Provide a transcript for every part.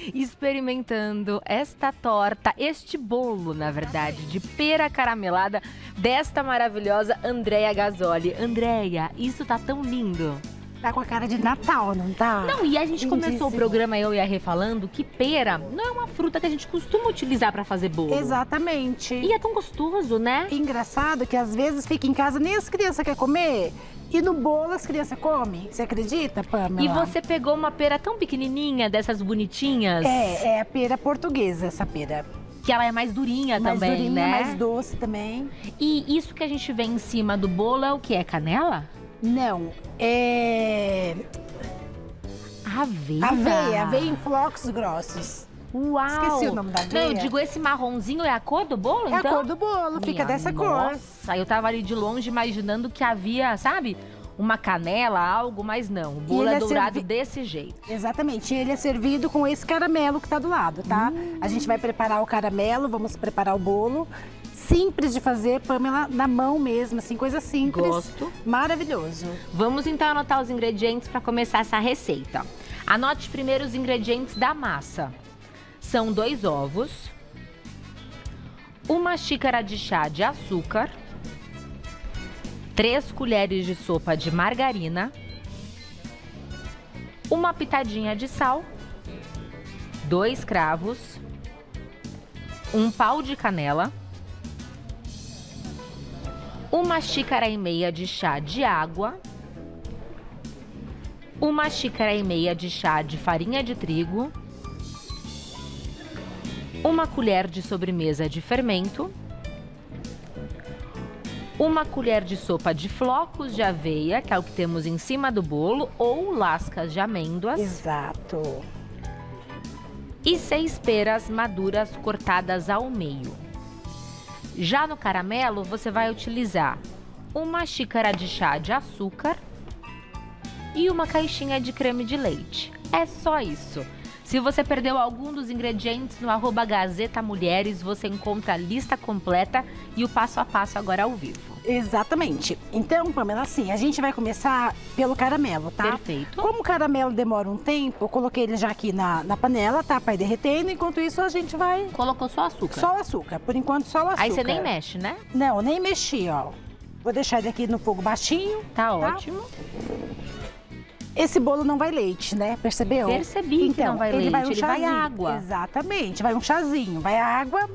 experimentando esta torta, este bolo, na verdade, de pera caramelada desta maravilhosa Andréia Gasoli. Andréia, isso tá tão lindo. Tá com a cara de Natal, não tá? Não, e a gente Lindíssimo. começou o programa, eu e a Rê, falando que pera não é uma fruta que a gente costuma utilizar pra fazer bolo. Exatamente. E é tão gostoso, né? Engraçado que às vezes fica em casa, nem as crianças querem comer. E no bolo as crianças comem. Você acredita, Pamela? E você pegou uma pera tão pequenininha, dessas bonitinhas. É a pera portuguesa, essa pera. Que ela é mais durinha Mais também, durinha, né? mais doce também. E isso que a gente vê em cima do bolo é o que? É canela? Não, é Aveia. aveia em flocos grossos. Uau! Esqueci o nome da aveia. Não, eu digo, esse marronzinho é a cor do bolo, É então? a cor do bolo, fica Minha dessa cor. Nossa, eu tava ali de longe imaginando que havia, sabe, uma canela, algo, mas não. O bolo ele é é dourado desse jeito. Exatamente, ele é servido com esse caramelo que tá do lado, tá? A gente vai preparar o caramelo, vamos preparar o bolo. Simples de fazer, Pamela, na mão mesmo, assim, coisa simples. Gosto. Maravilhoso. Vamos então anotar os ingredientes para começar essa receita. Anote primeiro os ingredientes da massa. São 2 ovos, 1 xícara de chá de açúcar, 3 colheres de sopa de margarina, 1 pitadinha de sal, 2 cravos, 1 pau de canela, 1 xícara e meia de chá de água, 1 xícara e meia de chá de farinha de trigo, 1 colher de sobremesa de fermento, 1 colher de sopa de flocos de aveia, que é o que temos em cima do bolo, ou lascas de amêndoas. Exato. E 6 peras maduras cortadas ao meio. Já no caramelo, você vai utilizar 1 xícara de chá de açúcar e 1 caixinha de creme de leite. É só isso. Se você perdeu algum dos ingredientes no @GazetaMulheres, você encontra a lista completa e o passo a passo agora ao vivo. Exatamente. Então, Pamela, assim, a gente vai começar pelo caramelo, tá? Perfeito. Como o caramelo demora um tempo, eu coloquei ele já aqui na panela, tá? Pra ir derretendo. Enquanto isso, a gente vai... Colocou só açúcar. Só o açúcar. Por enquanto, só o açúcar. Aí você nem mexe, né? Não, nem mexi, ó. Vou deixar ele aqui no fogo baixinho. Tá ótimo. Esse bolo não vai leite, né? Percebeu? Percebi que não vai leite, ele vai água. Exatamente, vai um chazinho. Vai água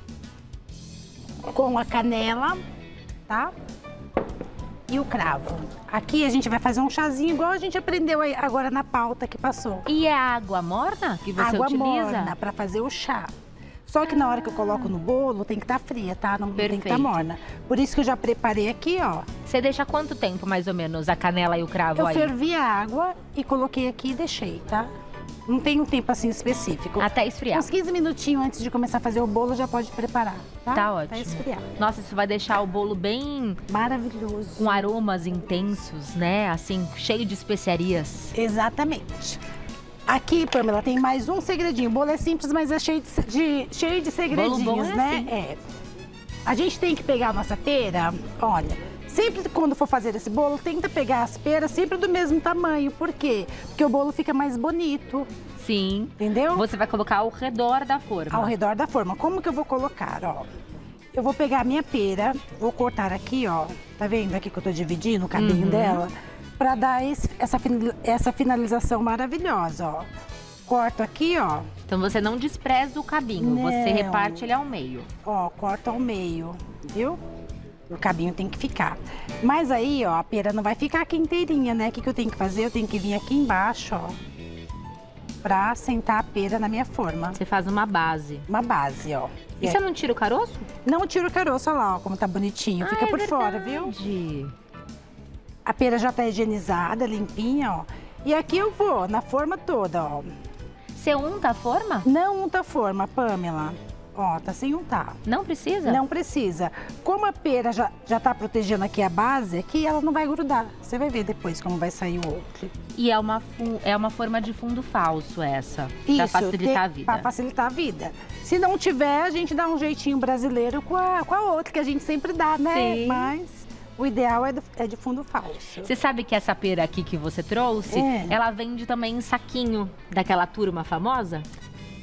com a canela, tá? E o cravo. Aqui a gente vai fazer um chazinho igual a gente aprendeu aí agora na pauta que passou. E é água morna que você Água utiliza? morna para fazer o chá. Só que na hora que eu coloco no bolo tem que estar fria, tá? Não tem que estar morna. Por isso que eu já preparei aqui, ó. Você deixa quanto tempo, mais ou menos, a canela e o cravo Eu aí? fervi a água e coloquei aqui e deixei, tá? Não tem um tempo assim específico. Até esfriar. Uns 15 minutinhos antes de começar a fazer o bolo, já pode preparar, tá? Tá ótimo. Tá esfriar. Nossa, isso vai deixar o bolo bem... Maravilhoso. com aromas intensos, né? Assim, cheio de especiarias. Exatamente. Aqui, Pamela, tem mais um segredinho. O bolo é simples, mas é cheio de segredinhos, Bolo bom é né? assim. É. A gente tem que pegar a nossa pera, olha, sempre quando for fazer esse bolo, tenta pegar as peras sempre do mesmo tamanho. Por quê? Porque o bolo fica mais bonito. Sim. Entendeu? Você vai colocar ao redor da forma. Ao redor da forma. Como que eu vou colocar, ó? Eu vou pegar a minha pera, vou cortar aqui, ó. Tá vendo aqui que eu tô dividindo o cabinho dela? Pra dar essa finalização maravilhosa, ó. Corto aqui, ó. Então você não despreza o cabinho, você Não. reparte ele ao meio. Ó, corto ao meio, viu? O cabinho tem que ficar. Mas aí, ó, a pera não vai ficar aqui inteirinha, né? O que eu tenho que fazer? Eu tenho que vir aqui embaixo, ó. Pra sentar a pera na minha forma. Você faz uma base. Uma base, ó. E você não tira o caroço? Não tiro o caroço, olha lá, ó, como tá bonitinho. Fica por fora, viu? Verdade. A pera já tá higienizada, limpinha, ó. E aqui eu vou, na forma toda, ó. Você unta a forma? Não unta a forma, Pamela. Ó, tá sem untar. Não precisa? Não precisa. Como a pera já tá protegendo aqui a base, aqui ela não vai grudar. Você vai ver depois como vai sair o outro. E é uma forma de fundo falso essa, Isso, pra facilitar a vida. Pra facilitar a vida. Se não tiver, a gente dá um jeitinho brasileiro com a outra, que a gente sempre dá, né? Sim. Mas o ideal é de fundo falso. Você sabe que essa pera aqui que você trouxe, ela vende também em saquinho daquela turma famosa?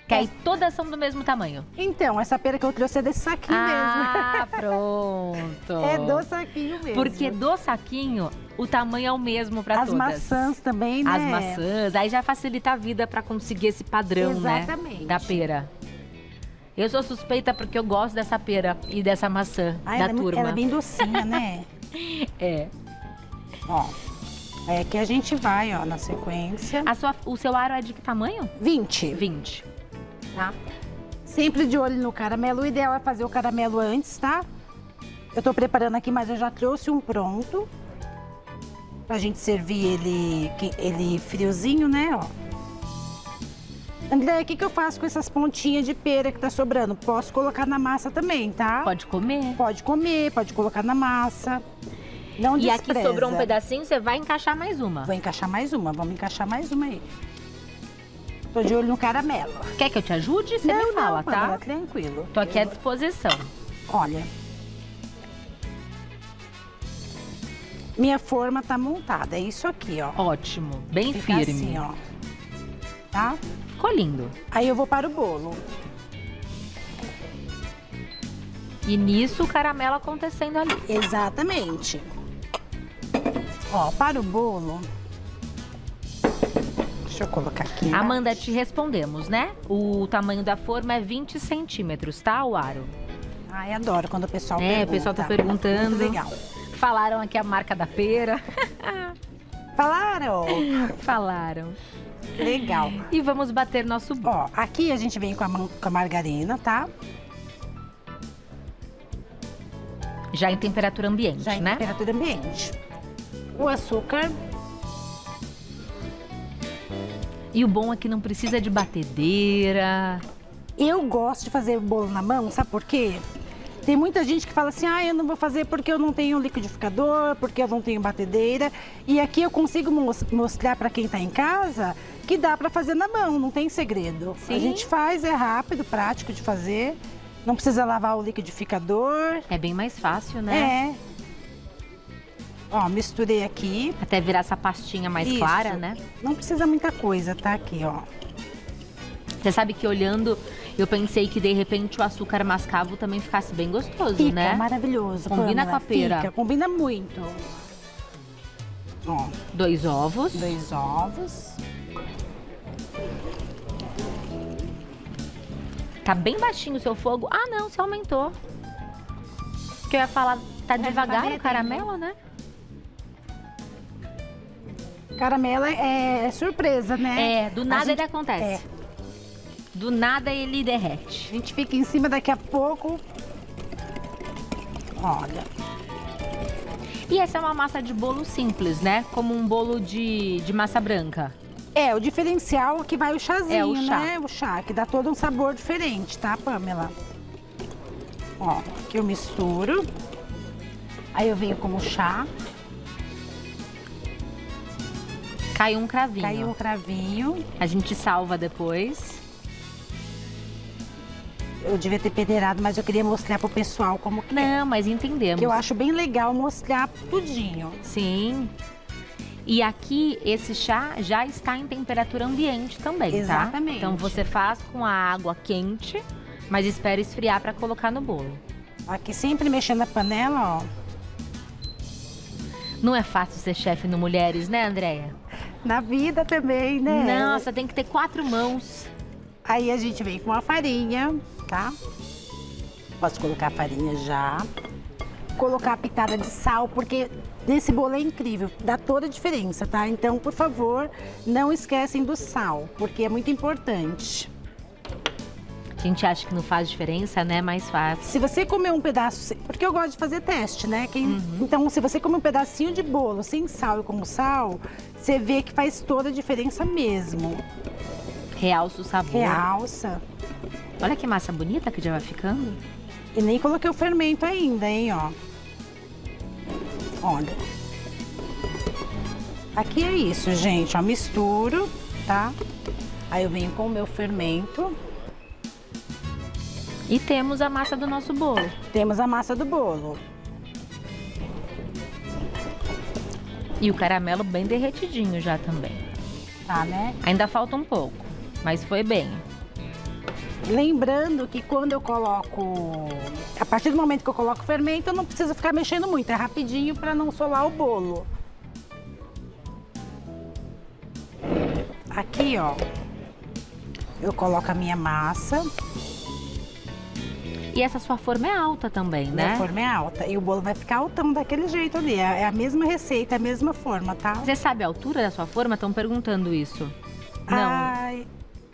Que aí todas são do mesmo tamanho. Então, essa pera que eu trouxe é desse saquinho Ah, pronto. mesmo. É do saquinho mesmo. Porque do saquinho, o tamanho é o mesmo para todas. As maçãs também, né? As maçãs, aí já facilita a vida para conseguir esse padrão, Exatamente. né? Da pera. Eu sou suspeita porque eu gosto dessa pera e dessa maçã da turma. Ela é bem docinha, né? É. Ó, é que a gente vai, ó, na sequência. O seu aro é de que tamanho? 20. 20. Tá? Sempre de olho no caramelo. O ideal é fazer o caramelo antes, tá? Eu tô preparando aqui, mas eu já trouxe um pronto. Pra gente servir ele friozinho, né, ó. André, o que eu faço com essas pontinhas de pera que tá sobrando? Posso colocar na massa também, tá? Pode comer. Pode comer, pode colocar na massa. Não E despreza. aqui sobrou um pedacinho, você vai encaixar mais uma. Vou encaixar mais uma, vamos encaixar mais uma aí. Tô de olho no caramelo. Quer que eu te ajude? Você me fala, Pamela, tá? tranquilo. Tô aqui à disposição. Olha. Minha forma tá montada, é isso aqui, ó. Ótimo, bem Fica firme. assim, ó. Tá? Ficou lindo. Aí eu vou para o bolo. E nisso o caramelo acontecendo ali. Exatamente. Ó, para o bolo... Deixa eu colocar aqui. Amanda, te respondemos, né? O tamanho da forma é 20 centímetros, tá? O aro. Ai, adoro quando o pessoal pergunta. É, o pessoal tá perguntando. Muito legal. Falaram aqui a marca da pera. Falaram? Falaram. Legal. E vamos bater nosso bolo. Ó, aqui a gente vem com a margarina, tá? Já em temperatura ambiente, Já em né? temperatura ambiente. O açúcar. E o bom é que não precisa de batedeira. Eu gosto de fazer bolo na mão, sabe por quê? Tem muita gente que fala assim, ah, eu não vou fazer porque eu não tenho liquidificador, porque eu não tenho batedeira. E aqui eu consigo mostrar para quem está em casa que dá para fazer na mão, não tem segredo. Sim. A gente faz, é rápido, prático de fazer. Não precisa lavar o liquidificador. É bem mais fácil, né? É. Ó, misturei aqui. Até virar essa pastinha mais Isso. clara, né? Não precisa muita coisa, tá? Aqui, ó. Você sabe que olhando, eu pensei que de repente o açúcar mascavo também ficasse bem gostoso, Fica né? maravilhoso. Combina Pamela, com a pera. Fica, combina muito. Ó, 2 ovos. 2 ovos. Tá bem baixinho o seu fogo. Ah, não, você aumentou. Porque eu ia falar, tá devagar o caramelo, né? Caramelo é surpresa, né? É, do nada gente- ele acontece. É. Do nada ele derrete. A gente fica em cima daqui a pouco. Olha. E essa é uma massa de bolo simples, né? Como um bolo de massa branca. É, o diferencial é que vai o chazinho, É, o chá. né? O chá, que dá todo um sabor diferente, tá, Pamela? Ó, aqui eu misturo. Aí eu venho com o chá. Caiu um cravinho. Caiu um cravinho. A gente salva depois. Eu devia ter peneirado, mas eu queria mostrar pro pessoal como que é. Não, mas entendemos. Que eu acho bem legal mostrar tudinho. Sim. E aqui, esse chá já está em temperatura ambiente também, tá? Exatamente. Então você faz com a água quente, mas espera esfriar para colocar no bolo. Aqui sempre mexendo na panela, ó. Não é fácil ser chefe no Mulheres, né, Andréia? Na vida também, né? Nossa, tem que ter 4 mãos. Aí a gente vem com a farinha, tá? Posso colocar a farinha já. Colocar a pitada de sal, porque esse bolo é incrível, dá toda a diferença, tá? Então, por favor, não esquecem do sal, porque é muito importante. A gente acha que não faz diferença, né? Mais fácil. Se você comer um pedaço, porque eu gosto de fazer teste, né? Então, se você comer um pedacinho de bolo sem sal e com sal, você vê que faz toda a diferença mesmo. Realça o sabor. Realça. Olha que massa bonita que já vai ficando. E nem coloquei o fermento ainda, hein, ó. Olha. Aqui é isso, gente, ó, misturo, tá? Aí eu venho com o meu fermento. E temos a massa do nosso bolo. Temos a massa do bolo. E o caramelo bem derretidinho já também. Tá, né? Ainda falta um pouco, mas foi bem. Lembrando que quando eu coloco... A partir do momento que eu coloco o fermento, eu não preciso ficar mexendo muito. É rapidinho para não solar o bolo. Aqui, ó, eu coloco a minha massa. E essa sua forma é alta também, né? Minha forma é alta. E o bolo vai ficar altão daquele jeito ali. É a mesma receita, a mesma forma, tá? Você sabe a altura da sua forma? Estão perguntando isso. Não. Ai,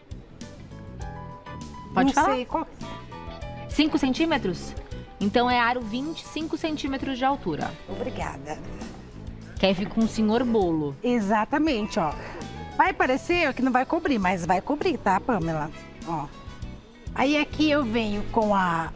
Pode não falar? sei qual... 5 centímetros? Então é aro 25 centímetros de altura. Obrigada. Que aí fica um senhor bolo. Exatamente, ó. Vai parecer que não vai cobrir, mas vai cobrir, tá, Pamela? Ó. Aí aqui eu venho com a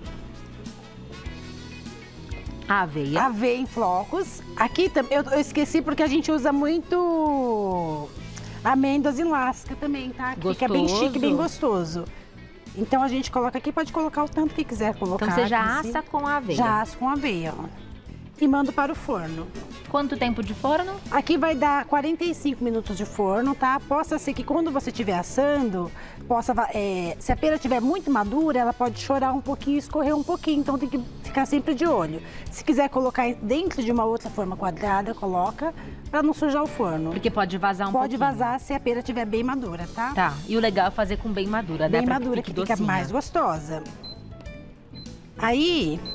aveia. aveia em flocos. Aqui eu esqueci porque a gente usa muito amêndoas em lasca também, tá? Que fica bem chique, bem gostoso. Então a gente coloca aqui, pode colocar o tanto que quiser colocar. Então você já assa com a aveia. Já assa com aveia, ó. E mando para o forno. Quanto tempo de forno? Aqui vai dar 45 minutos de forno, tá? Possa ser que quando você estiver assando, se a pera estiver muito madura, ela pode chorar um pouquinho, escorrer um pouquinho, então tem que ficar sempre de olho. Se quiser colocar dentro de uma outra forma quadrada, coloca, para não sujar o forno. Porque pode vazar um pouquinho. Pode vazar se a pera estiver bem madura, tá? Tá, e o legal é fazer com bem madura, né? Bem madura, que fica mais gostosa. Aí...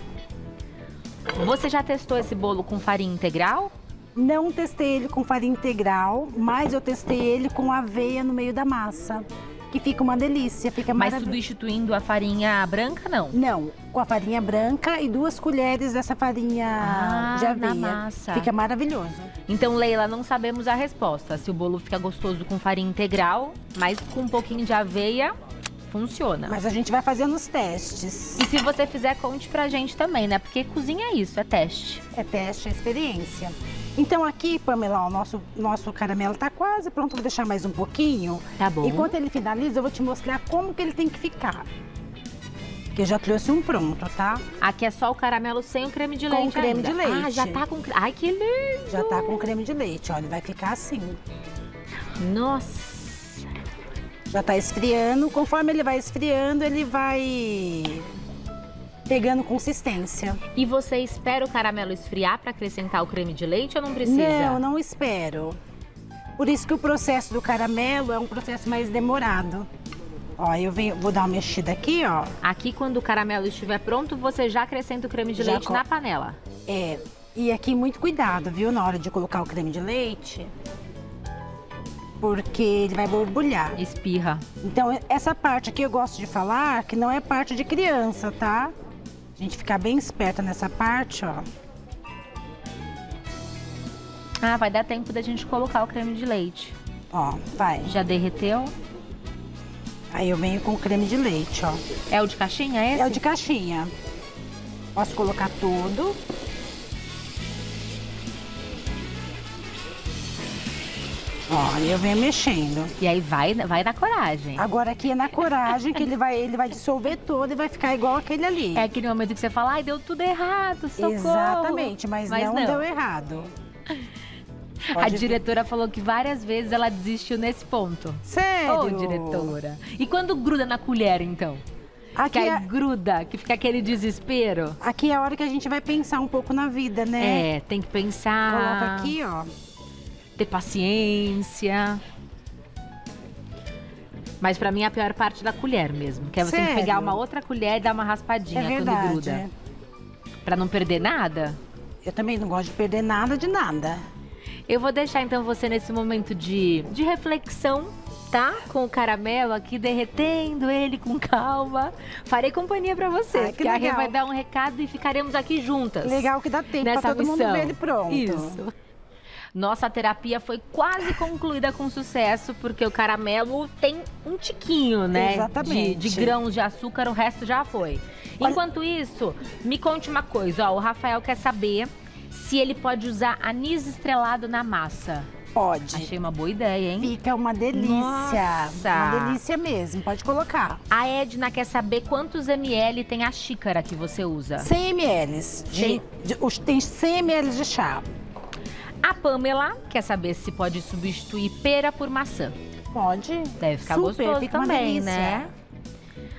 Você já testou esse bolo com farinha integral? Não testei ele com farinha integral, mas eu testei ele com aveia no meio da massa, que fica uma delícia, fica Mas substituindo a farinha branca, não? Não, com a farinha branca e 2 colheres dessa farinha de aveia. Na massa. Fica maravilhoso. Então, Leila, não sabemos a resposta. Se o bolo fica gostoso com farinha integral, mas com um pouquinho de aveia... Funciona. Mas a gente vai fazendo os testes. E se você fizer, conte pra gente também, né? Porque cozinha é isso, é teste. É teste, é experiência. Então aqui, Pamela, ó, nosso caramelo tá quase pronto. Vou deixar mais um pouquinho. Tá bom. Enquanto ele finaliza, eu vou te mostrar como que ele tem que ficar. Que eu já trouxe um pronto, tá? Aqui é só o caramelo sem o creme de leite Com creme ainda. de leite. Ah, já tá com... Ai, que lindo! Já tá com creme de leite, ó. Ele vai ficar assim. Nossa! Já tá esfriando. Conforme ele vai esfriando, ele vai pegando consistência. E você espera o caramelo esfriar para acrescentar o creme de leite ou não precisa? Não, não espero. Por isso que o processo do caramelo é um processo mais demorado. Ó, vou dar uma mexida aqui, ó. Aqui, quando o caramelo estiver pronto, você já acrescenta o creme de leite na panela. É, e aqui muito cuidado, viu, na hora de colocar o creme de leite. Porque ele vai borbulhar. Espirra. Então, essa parte aqui eu gosto de falar que não é parte de criança, tá? A gente ficar bem esperta nessa parte, ó. Ah, vai dar tempo da gente colocar o creme de leite. Ó, vai. Já derreteu? Aí eu venho com o creme de leite, ó. É o de caixinha esse? É o de caixinha. Posso colocar tudo. Ó, eu venho mexendo. E aí vai na coragem. Agora aqui é na coragem que ele vai dissolver todo e vai ficar igual aquele ali. É aquele momento que você fala, ai, deu tudo errado, socorro. Exatamente, mas não deu errado. A diretora falou que várias vezes ela desistiu nesse ponto. Sério? Ô, diretora. E quando gruda na colher, então? Aqui que aí gruda, que fica aquele desespero. Aqui é a hora que a gente vai pensar um pouco na vida, né? É, tem que pensar. Coloca aqui, ó. Ter paciência. Mas pra mim é a pior parte da colher mesmo. Que é você tem que pegar uma outra colher e dar uma raspadinha quando gruda. Pra não perder nada. Eu também não gosto de perder nada de nada. Eu vou deixar então você nesse momento de reflexão, tá? Com o caramelo aqui, derretendo ele com calma. Farei companhia pra você. Ai, que a Rê vai dar um recado e ficaremos aqui juntas. Legal que dá tempo nessa pra todo missão. mundo ver ele pronto. Isso. Nossa terapia foi quase concluída com sucesso, porque o caramelo tem um tiquinho, né? Exatamente. De grãos de açúcar, o resto já foi. Enquanto isso, me conte uma coisa, ó, o Rafael quer saber se ele pode usar anis estrelado na massa. Pode. Achei uma boa ideia, hein? Fica uma delícia. Nossa. Uma delícia mesmo, pode colocar. A Edna quer saber quantos ml tem a xícara que você usa. 100 ml. Tem 100 ml de chá. A Pamela quer saber se pode substituir pera por maçã. Pode. Deve ficar Super, gostoso fica também, uma delícia. né?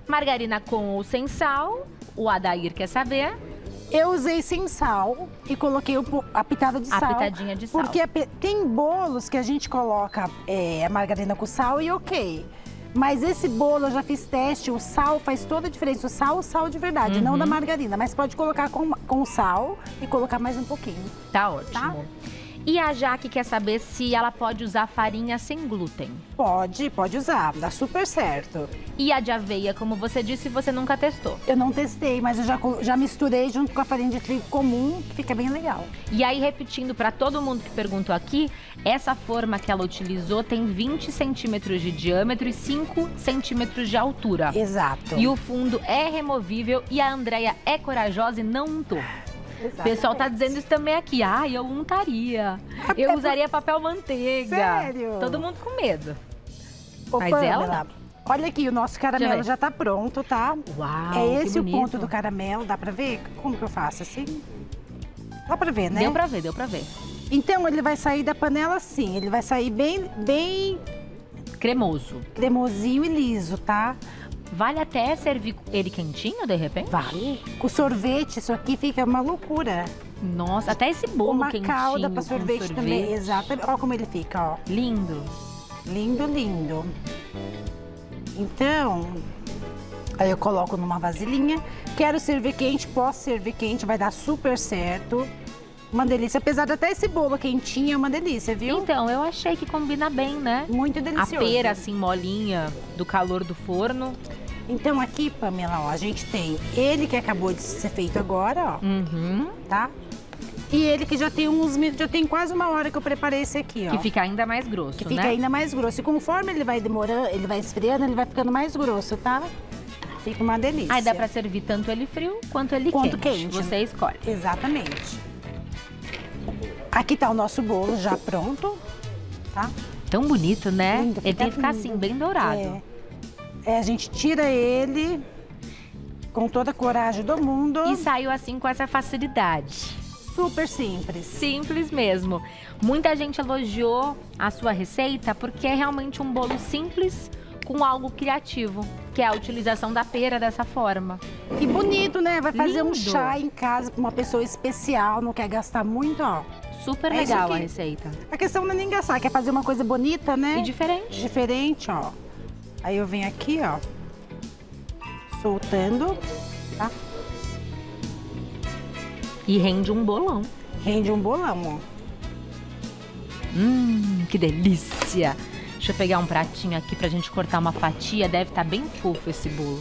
Margarina com ou sem sal? O Adair quer saber. Eu usei sem sal e coloquei a pitada de sal. A pitadinha de sal. Porque tem bolos que a gente coloca a margarina com sal e ok. Mas esse bolo eu já fiz teste, o sal faz toda a diferença. O sal de verdade, não da margarina. Mas pode colocar com sal e colocar mais um pouquinho. Tá ótimo. Tá? E a Jaque quer saber se ela pode usar farinha sem glúten. Pode usar, dá super certo. E a de aveia, como você disse, você nunca testou? Eu não testei, mas eu já misturei junto com a farinha de trigo comum, que fica bem legal. E aí, repetindo para todo mundo que perguntou aqui, essa forma que ela utilizou tem 20 centímetros de diâmetro e 5 centímetros de altura. Exato. E o fundo é removível e a Andréia é corajosa e não untou. O pessoal tá dizendo isso também aqui. Ah, eu untaria. Eu usaria papel manteiga. Sério? Todo mundo com medo. Ô, Mas Pamela, ela... olha aqui, o nosso caramelo já tá pronto, tá? Uau, é esse que o bonito. ponto do caramelo, dá pra ver? Como que eu faço assim? Dá pra ver, né? Deu pra ver. Então ele vai sair da panela assim, ele vai sair bem cremoso. Cremosinho e liso, tá? Vale até servir ele quentinho, de repente? Vale. Com sorvete, isso aqui fica uma loucura. Nossa, até esse bolo uma quentinho. Uma calda pra sorvete também, exato. Olha como ele fica, ó. Lindo. Lindo, lindo. Então, aí eu coloco numa vasilhinha. Quero servir quente, posso servir quente, vai dar super certo. Uma delícia, apesar de até esse bolo quentinho, é uma delícia, viu? Então, eu achei que combina bem, né? Muito delicioso. A pera, assim, molinha, do calor do forno. Então aqui, Pamela, ó, a gente tem ele que acabou de ser feito agora, ó. Tá? E ele que já tem já tem quase uma hora que eu preparei esse aqui, ó. Que fica ainda mais grosso, né? Que fica ainda mais grosso. E conforme ele vai demorando, ele vai esfriando, ele vai ficando mais grosso, tá? Fica uma delícia. Aí dá pra servir tanto ele frio quanto ele quente. Você escolhe. Exatamente. Aqui tá o nosso bolo já pronto, tá? Tão bonito, né? Lindo, ele tem que ficar assim, bem dourado. A gente tira ele com toda a coragem do mundo. E saiu assim com essa facilidade. Super simples. Simples mesmo. Muita gente elogiou a sua receita porque é realmente um bolo simples com algo criativo, que é a utilização da pera dessa forma. E bonito, né? Vai fazer Lindo. Um chá em casa para uma pessoa especial, não quer gastar muito, ó. Super legal a receita. A questão não é nem gastar, quer fazer uma coisa bonita, né? E diferente. Diferente, ó. Aí eu venho aqui, ó, soltando, tá? E rende um bolão. Rende um bolão, ó. Que delícia! Deixa eu pegar um pratinho aqui pra gente cortar uma fatia. Deve estar bem fofo esse bolo.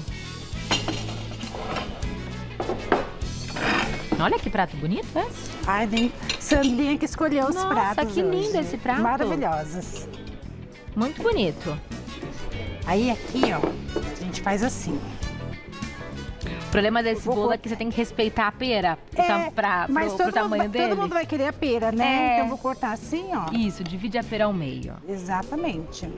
Olha que prato bonito esse. Ai, bem, Sandrinha que escolheu os pratos. Nossa, que lindo hoje. esse prato. Maravilhosos. Muito bonito. Aí aqui, ó, a gente faz assim. O problema desse bolo é que você tem que respeitar a pera pro tamanho dele. Todo mundo vai querer a pera, né? Então eu vou cortar assim, ó. Isso, divide a pera ao meio. Exatamente.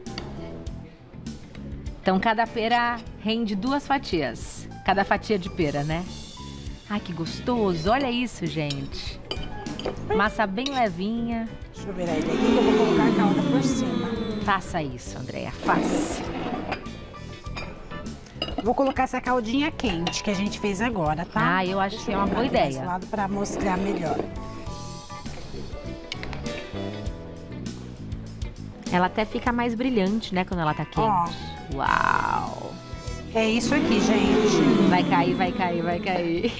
Então cada pera rende 2 fatias. Cada fatia de pera, né? Ai, que gostoso. Olha isso, gente. Massa bem levinha. Deixa eu virar ele aqui que eu vou colocar a calda por cima. Faça isso, Andréia. Faça. Vou colocar essa caldinha quente que a gente fez agora, tá? Ah, eu acho que é uma boa ideia. Desse lado para mostrar melhor. Ela até fica mais brilhante, né, quando ela tá quente. Ó. Uau! É isso aqui, gente. Vai cair, vai cair, vai cair.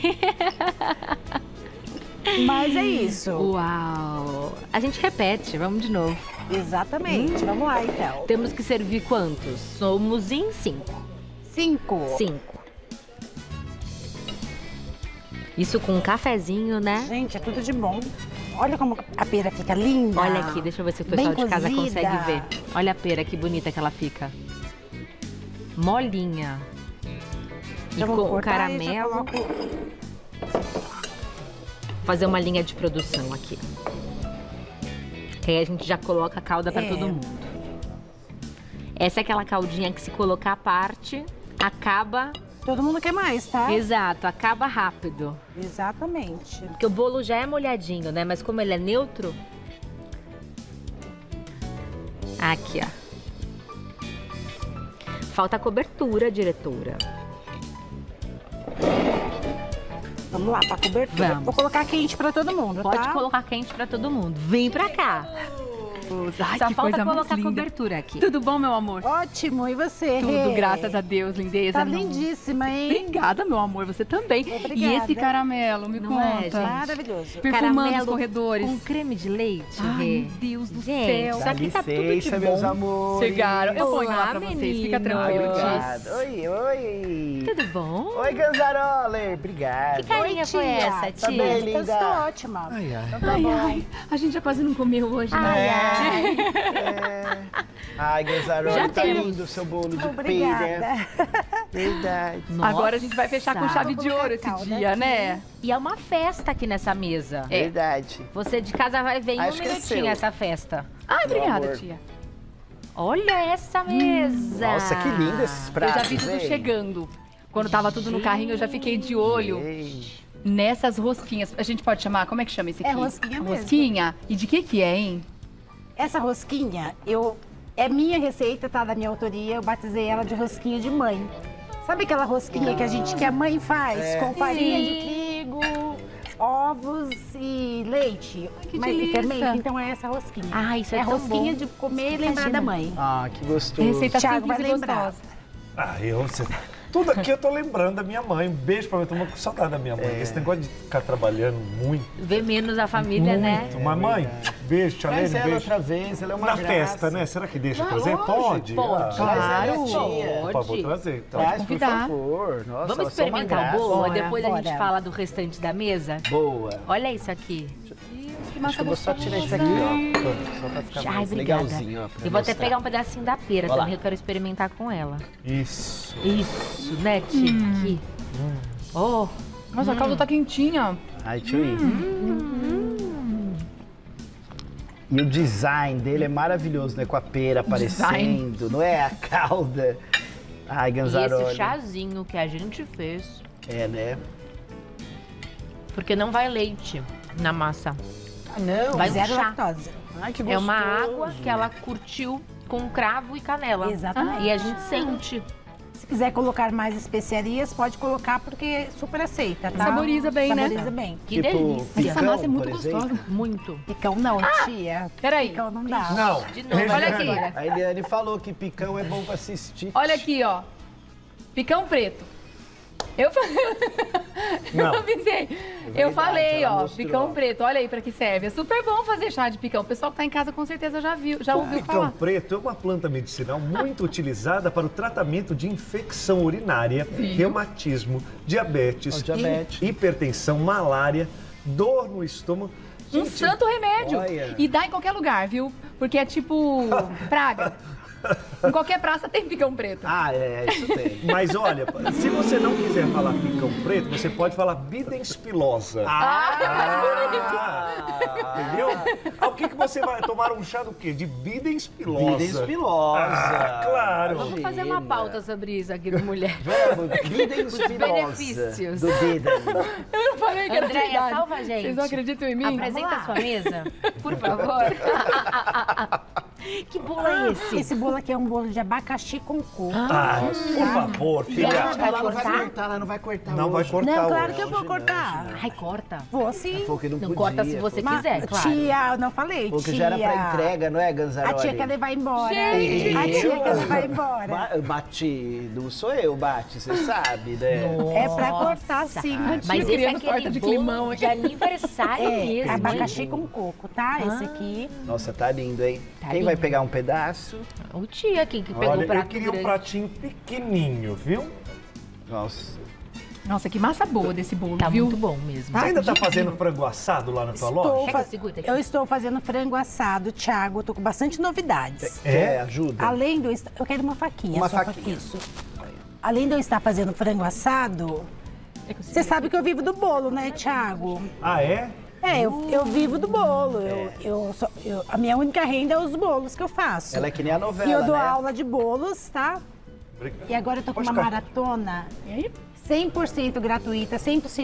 Mas é isso. Uau! A gente repete, vamos de novo. Exatamente. Vamos lá, então. Temos que servir quantos? Somos em 5. 5. 5. Isso com um cafezinho, né? Gente, é tudo de bom. Olha como a pera fica linda. Olha aqui, deixa eu ver se o pessoal Bem de casa cozida. consegue ver. Olha a pera, que bonita que ela fica. Molinha. E com o caramelo. Fazer uma linha de produção aqui. Que aí a gente já coloca a calda para todo mundo. Essa é aquela caldinha que se colocar à parte, acaba... Todo mundo quer mais, tá? Exato, acaba rápido. Exatamente. Porque o bolo já é molhadinho, né? Mas como ele é neutro... Aqui, ó. falta a cobertura, diretora. Vamos lá, pra cobertura. Vamos. Vou colocar quente pra todo mundo, Pode tá? colocar quente pra todo mundo. Vem pra cá. Ai, Só que falta coisa mais colocar linda. cobertura aqui. Tudo bom, meu amor? Ótimo, e você, Tudo, Rê? graças a Deus, lindeza. Tá Não. lindíssima, hein? Obrigada, meu amor, você também. Obrigada. E esse caramelo, me Não é, conta. gente? Maravilhoso. Perfumando os Caramelo corredores. com creme de leite, Ai, Rê. meu Deus do Gente, céu. isso aqui tá tudo de licença, bom. meus amores. Chegaram. Eu ponho lá Olá, pra vocês, meninos. fica tranquilo. Obrigado. Oi, oi. Tudo bom? Oi, Ganzaroler. Obrigado. Que carinha foi tia. essa, Tá tia? bem, Eu linda. estou ótima. Ai, ai. Então tá Ai, bom. ai, a gente já quase não comeu hoje, né? Ai, ai. Ai, Ganzaroler, Já tá temos. lindo o seu bolo de Obrigada. pera. Verdade. Nossa. Agora a gente vai fechar com Nossa. chave de ouro esse Cacau dia, daqui. né? E é uma festa aqui nessa mesa. Verdade. Você de casa vai ver em Acho um que é minutinho seu. essa festa. Ai, Meu obrigada, amor. tia. Olha essa mesa. Nossa, que lindo esses Eu pratos, já vi tudo hein? chegando. Quando tava tudo no carrinho, eu já fiquei de olho Ei. nessas rosquinhas. A gente pode chamar, como é que chama esse É aqui? rosquinha mesmo. Rosquinha? E de que é, hein? Essa rosquinha, é minha receita, tá? Da minha autoria. Eu batizei ela de rosquinha de mãe. Sabe aquela rosquinha que a mãe faz? Com farinha de trigo, ovos e leite. que E delícia. fermento. Então é essa rosquinha. Ah, isso é É tão rosquinha bom. de comer e lembrar da mãe. Ah, que gostoso. Receita Thiago simples vai e lembrar. gostosa. Tudo aqui eu tô lembrando da minha mãe. Um beijo pra mim, eu tô com saudade da minha mãe. Esse negócio de ficar trabalhando muito, Vê menos a família, né? Mas mãe, beijo, tia Traz Lene, ela beijo. outra vez, ela é uma Na graça. festa, né? Será que deixa trazer? lógico, Pode? pode. Traz Claro, ela, tia. Opa, vou trazer. Então. Traz, por convidar. favor. Nossa, Vamos elas são uma experimentar o graça. bolo? Bora, Depois a gente bora. fala do restante da mesa? Boa. Olha isso aqui. Que Acho massa que eu vou só gostosa. tirar isso aqui, ó. Só pra ficar Ai, mais obrigada. legalzinho, ó. pra Eu vou até mostrar. pegar um pedacinho da pera Olha lá. também, eu quero experimentar com ela. Isso. Isso, né, Tiki? Oh, Nossa, a calda tá quentinha. Ai, Tchui. E o design dele é maravilhoso, né? Com a pera aparecendo, não é? A calda. Ai, e Ganzaroler. esse chazinho que a gente fez, É, né? porque não vai leite na massa. Ah, não. Vai Zero chá. lactose. Ai, que É gostoso. uma água que ela curtiu com cravo e canela. Exatamente. E a gente sente. Se quiser colocar mais especiarias, pode colocar porque super aceita, tá? Saboriza bem, né? Saboriza bem. Que Tipo, delícia. Mas essa picão, massa é muito por exemplo. gostosa. Muito. Picão não, tia. Peraí. Picão não dá. Não. De novo, Olha aqui. A Eliane falou que picão é bom pra assistir. Olha aqui, ó. Picão preto. Eu falei. Não. Eu avisei. Eu verdade, falei, ela ó, mostrou. picão preto. Olha aí pra que serve. É super bom fazer chá de picão. O pessoal que tá em casa com certeza já viu, já O ouviu picão falar. preto é uma planta medicinal muito utilizada para o tratamento de infecção urinária, reumatismo, diabetes, Ó, diabetes. hipertensão, malária, dor no estômago. Um Gente, santo remédio. olha. E dá em qualquer lugar, viu? Porque é tipo praga. Em qualquer praça tem picão preto. Ah, isso tem. Mas olha, se você não quiser falar picão preto, você pode falar bidenspilosa. Entendeu? Ah, o que você vai tomar um chá do quê? De bidenspilosa. Bidenspilosa. Ah, claro. Vamos fazer uma pauta sobre isso aqui do Mulher. Vamos, bidenspilosa. benefícios. Do Biden. Eu não falei que era Andréia, verdade. salva a gente. Vocês não acreditam em mim? Apresenta a sua mesa, por favor. Que bolo é esse? Esse bolo aqui é um bolo de abacaxi com coco. Ah, por favor, filha. Ela vai Ela não vai cortar? cortar, ela não vai cortar Não vai hoje. cortar Não, claro hoje. que eu vou cortar. Ai, corta. Vou sim. Falou que não Não podia. corta se você falou- quiser, claro. Tia, eu não falei, Falou que tia. já era pra entrega, não é, A Ganzaroler? tia quer levar embora. Gente! A tia quer levar embora. Bate, não sou eu, Bate, você sabe, né? É pra cortar sim. Mas esse é criando aquele torta de bolo climão, hein? de aniversário mesmo. É, hein? abacaxi com coco, tá? Esse aqui. Nossa, tá lindo, hein? Tá Quem lindo. vai pegar um pedaço? O tia aqui que pegou Olha, o prato eu queria um grande. pratinho pequenininho, viu? Nossa. Nossa, que massa boa desse bolo, Tá viu? muito bom mesmo. Você ainda tá fazendo frango assado lá na tua loja? Pega, segura aqui. Eu estou fazendo frango assado, Thiago. Tô com bastante novidades. É, ajuda. Além do... Eu quero uma faquinha. Uma só faquinha. Isso. Além de eu estar fazendo frango assado, você sabe que eu vivo do bolo, né, Thiago? Ah, é? É, eu vivo do bolo. A minha única renda é os bolos que eu faço. Ela é que nem a novela, E eu dou né? aula de bolos, tá? Obrigado. E agora eu tô com Pode uma ficar. maratona E aí? 100% gratuita,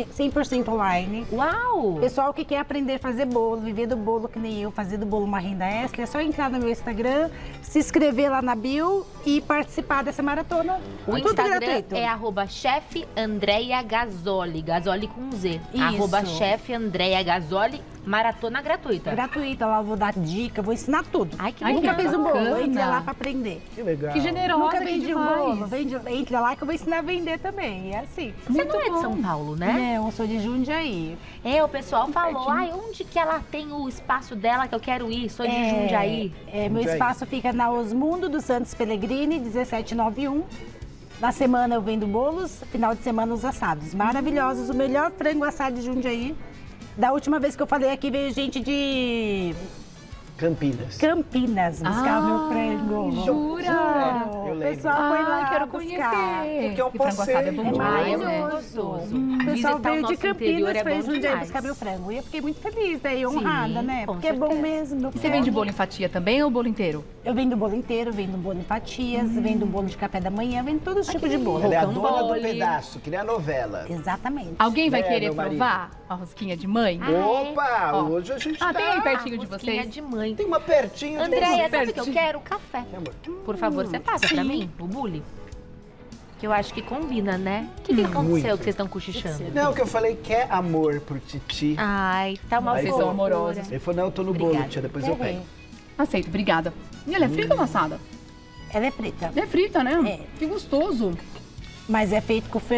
100% online. Uau! Pessoal que quer aprender a fazer bolo, viver do bolo que nem eu, fazer do bolo uma renda extra, é só entrar no meu Instagram, se inscrever lá na bio e participar dessa maratona. O Tudo Instagram gratuito. é @chefe Andréia Gasoli, Gasoli com Z. Isso. @chefe Andréia Gasoli, maratona gratuita. Gratuita, lá eu vou dar dica, vou ensinar tudo. Ai, que Nunca legal. fiz um bolo, Bacana. entre lá pra aprender. Que legal. Que generosa, Nunca que vendi um demais. bolo, entra lá que eu vou ensinar a vender também, é assim. Você não é de bom. São Paulo, né? Não, eu sou de Jundiaí. É, o pessoal falou, pertinho. ai, onde que ela tem o espaço dela que eu quero ir? Sou de Jundiaí. Meu Jundiaí. espaço fica na Osmundo dos Santos Pellegrini, 1791. Na semana eu vendo bolos, final de semana os assados. Maravilhosos, o melhor frango assado de Jundiaí. Da última vez que eu falei aqui, veio gente de Campinas. Campinas buscar o meu frango. Jura? Eu O lembro. pessoal foi lá quero buscar. conhecer. Porque é um Que frango assado é passeio. bom Ai, demais, é né? muito gostoso. O pessoal Visitar o veio de nosso interior Campinas, é foi bom Jundiaí demais. buscar meu frango. E eu fiquei muito feliz, daí honrada, né? com Porque é bom certeza. mesmo. Meu Você frango. vende bolo em fatia também ou bolo inteiro? Eu vendo bolo inteiro, vendo bolo em fatias, vendo bolo de café da manhã, vendo todos os tipos de bolo. Ela é a Rocambole. dona do pedaço, que nem a novela. Exatamente. Alguém vai Né, querer meu marido? provar a rosquinha de mãe? Opa, Ó. hoje a gente tá... Tem aí pertinho de Rosquinha vocês? de mãe. Tem uma pertinho de Andréia, você. sabe o que eu quero? Café. Amor. Por favor, você passa pra mim, o bule? Que eu acho que combina, né? O que aconteceu Muito. que vocês estão cochichando? Não, que eu falei que é amor por Titi. Ai, tá uma Vocês são fofura. amorosos. Ele falou, não, eu tô no bolo, Obrigada. tia, depois eu pego. Aceito, obrigada. E ela é frita ou assada? Ela é frita, É frita, né? É. Que gostoso. mas é feito com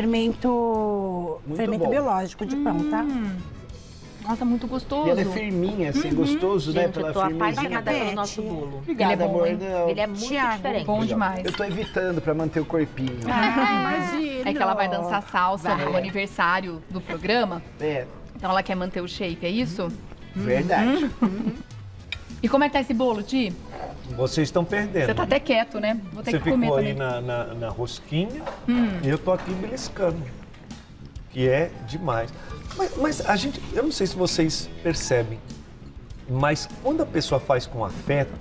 fermento bom. biológico de pão, tá? Nossa, muito gostoso. E ela é firminha, assim, gostoso, né? Gente, Pela eu tô firmezinha. apaixonada pelo Pet. nosso bolo. Obrigada, Ele é bom, amor. hein? Não. Ele é muito Thiago, diferente. Bom demais. Eu tô evitando pra manter o corpinho. Imagina. É que ela vai dançar salsa no aniversário do programa. É, Então ela quer manter o shape, é isso? verdade. E como é que tá esse bolo, Ti? Vocês estão perdendo. Você tá até quieto, né? Vou ter Você que comer ficou aí também. na rosquinha e eu tô aqui beliscando. Que é demais. Mas a gente, eu não sei se vocês percebem, mas quando a pessoa faz com afeto,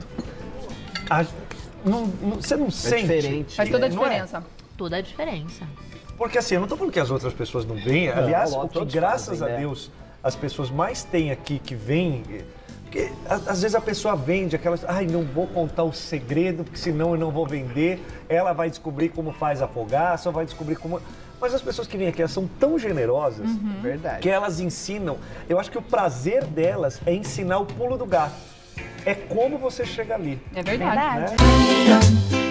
você não sente. diferente. Faz toda a Não é? diferença. Toda a diferença. Porque assim, eu não tô falando que as outras pessoas não veem. Aliás, ó, o que todos graças fazem, a né? Deus as pessoas mais têm aqui que vêm. Porque às vezes a pessoa vende aquelas, ai, não vou contar o segredo, porque senão eu não vou vender. Ela vai descobrir como faz a fogaça, vai descobrir como. Mas as pessoas que vêm aqui, elas são tão generosas Verdade. que elas ensinam. Eu acho que o prazer delas é ensinar o pulo do gato. É como você chega ali. É verdade. Verdade. Né?